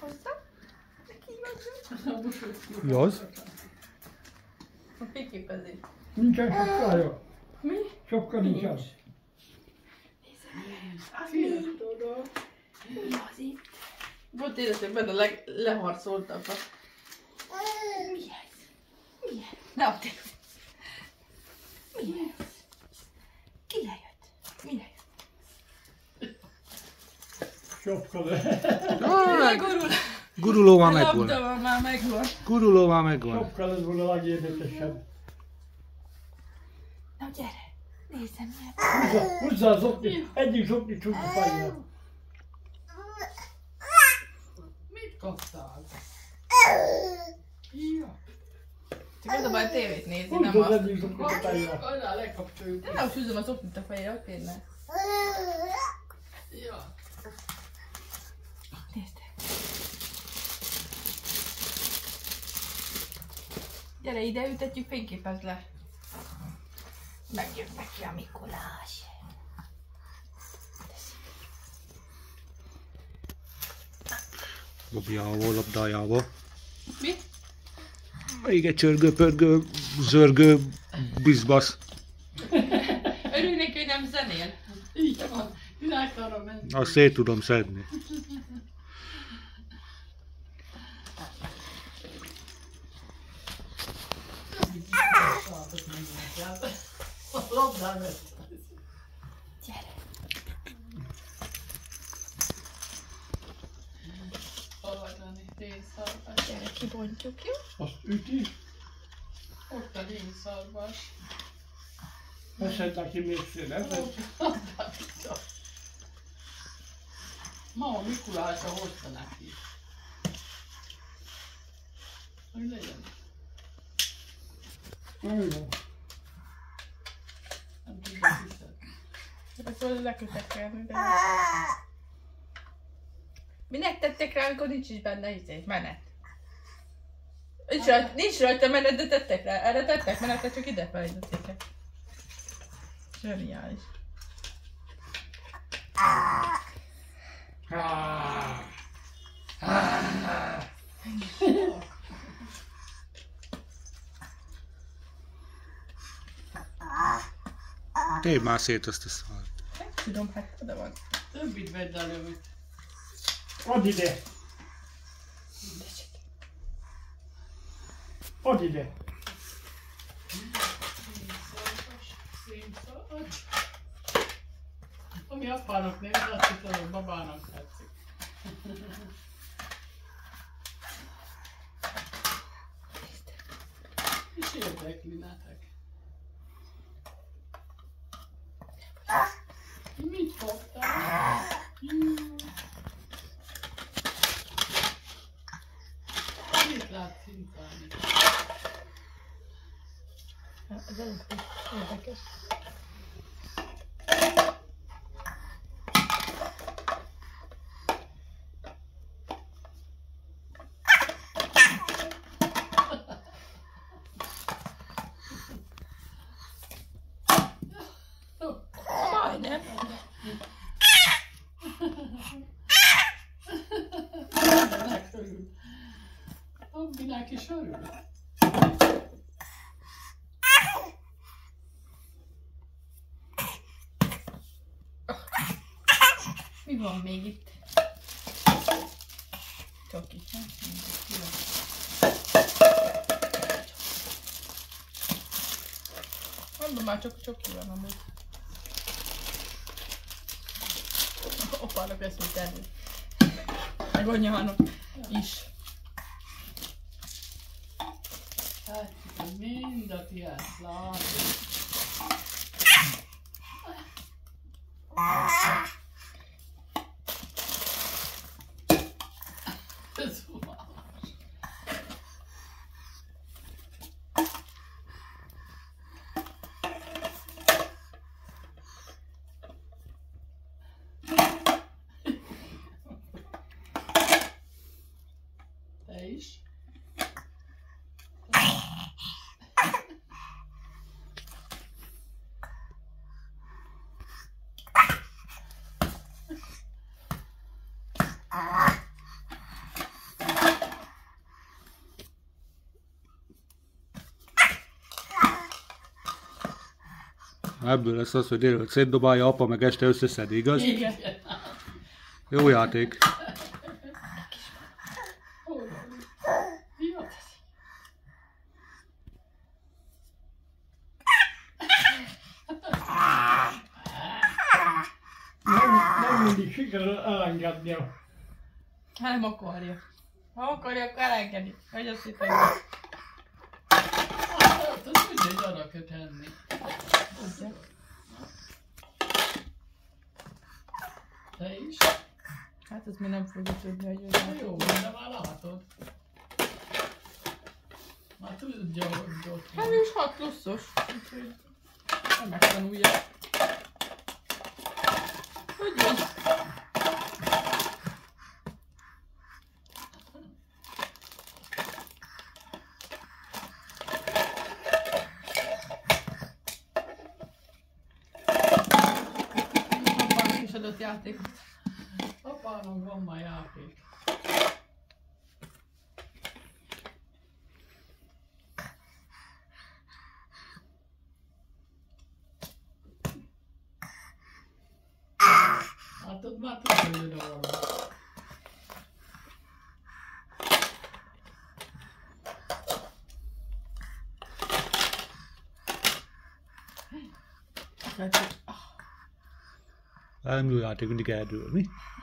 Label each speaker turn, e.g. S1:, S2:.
S1: Hozzá? Neki vagyunk.
S2: Jaz?
S1: A fényképezés.
S3: Nincsen sapkája.
S1: Mi?
S3: Sapka nincsen.
S1: Az mi? Mi az itt? Volt életemben a leharcoltabb. Mi ez? Mi ez? Ne add el! Mi ez? Ki lejött? Mire jött?
S3: Sapka le.
S1: Gurul!
S2: Guruló már
S1: A
S2: megvan.
S1: labda már megvan.
S2: Guruló már megvan.
S3: Sapka lett volna a legérdekesebb.
S1: Na gyere! Nézzem meg!
S3: Húzzá az okni, egyik zokni csúcs a fejjel.
S4: Mit kaptál? Ja.
S1: Csak az a baj, tévét nézni,
S3: Húzz
S1: nem
S3: az
S1: azt.
S3: egyik zokni a fejjel.
S4: Arra lekapcsoljuk.
S1: Nem most húzom az oknit a fejére, hogy tényleg.
S4: Ja.
S1: Nézd! Gyere ide, ültetjük, fényképezd le. Megjön neki a Mikulás.
S2: Dobjával, labdájával.
S1: Mi?
S2: Még egy csörgő-pörgő, zörgő, bizbasz.
S1: Örülj neki, hogy nem zenél.
S4: Így van. Világtára ment.
S2: Azt szét tudom szedni.
S4: A labdán vett.
S1: Gyere.
S4: Hallani, rénszarvas.
S1: Gyere, kibontjuk, jó?
S3: Azt üti,
S4: Ott a rénszarvas.
S3: veszed neki még szél.
S4: Ma a mikulása hozta neki. Hogy legyen.
S3: Nagyon jó.
S4: Nem tudom, hiszed.
S1: Akkor lekötekelni, de... Minek tettek rá, amikor nincs is benne izé, menet? Nincs rajta menet, de tettek rá. Erre tettek menetet, csak ide felejtették el. Zseniális.
S2: Tépd már szét azt a szart.
S1: Nem tudom, hát oda van.
S4: Többit vedd elő, amit
S3: Add ide. Add ide.
S4: szénszarvas. Ami apának néz, azt hiszem, hogy babának tetszik. És érdekli nektek. Mit fogtál? Mit látsz szintálni?
S1: Ez érdekes. Majdnem.
S4: Mindenek örül. Abbinek is örül.
S1: Mi van még itt? Csoki. Mondom már, csak csoki van amúgy. Opának lesz mit tenni. Meg anyának is.
S4: Hát, mind a tiéd, látod. Ez van. Te is?
S2: Ebből lesz az, hogy délelőtt szétdobálja apa, meg este összeszedi, igaz?
S4: Igen.
S2: Jó játék.
S4: Jó.
S3: Nem mindig sikerül elengednie.
S1: Nem akarja. Ha akarja, akkor elengedi. Hogy azt hittem.
S4: Hát, az mindegy, arra kell tenni. Te is?
S1: Hát ez még nem fogja tudni, hogy
S4: Na jó, de már látod. Már tudja, hogy ott
S1: Hát
S4: van.
S1: ő is 6 pluszos. Úgyhogy nem megtanulja. Hogy van? Apának is adott játékot.
S4: Apának van már játék. Hát ott már tudja, hogy oda van.
S2: Nem jó játék, mindig eldől, mi?